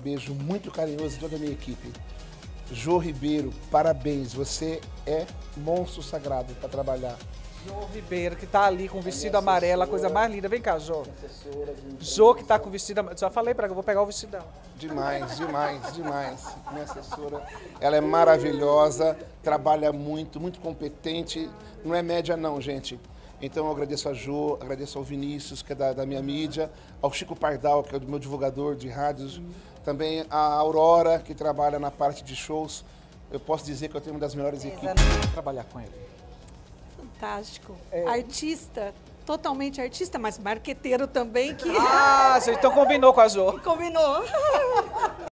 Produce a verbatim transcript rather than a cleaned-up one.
beijo muito carinhoso de toda a minha equipe. Jô Ribeiro, parabéns, você é monstro sagrado para trabalhar. Jô Ribeiro, que tá ali com o vestido amarelo, a coisa mais linda. Vem cá, Jô. Jô que tá com o vestido amarelo. Já falei pra ela, eu vou pegar o vestido dela. Demais, demais, demais. Minha assessora, ela é maravilhosa, trabalha muito, muito competente. Não é média não, gente. Então eu agradeço a Jô, agradeço ao Vinícius, que é da, da minha mídia, ao Chico Pardal, que é o meu divulgador de rádios, também a Aurora, que trabalha na parte de shows. Eu posso dizer que eu tenho uma das melhores equipes para trabalhar com ele. Fantástico. É. Artista, totalmente artista, mas marqueteiro também. Que... Ah, você então combinou com a Jô. Combinou.